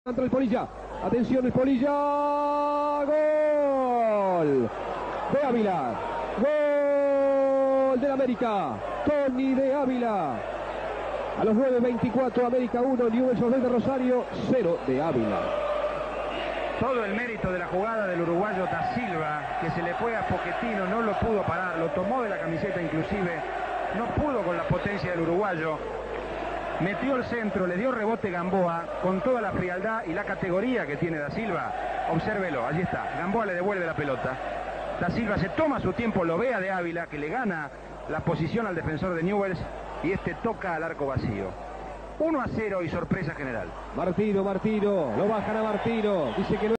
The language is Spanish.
Entra el Polilla, atención el Polilla, gol de Ávila, gol del América, Tony de Ávila. A los 9:24, América 1, Newell's Old Boys de Rosario 0 de Ávila. Todo el mérito de la jugada del uruguayo Da Silva, que se le fue a Pochettino, no lo pudo parar, lo tomó de la camiseta inclusive, no pudo con la potencia del uruguayo. Metió el centro, le dio rebote Gamboa, con toda la frialdad y la categoría que tiene Da Silva. Obsérvelo, allí está, Gamboa le devuelve la pelota. Da Silva se toma su tiempo, lo ve a de Ávila, que le gana la posición al defensor de Newell's, y este toca al arco vacío. 1-0 y sorpresa general. Martino, lo bajan a Martino, dice que no.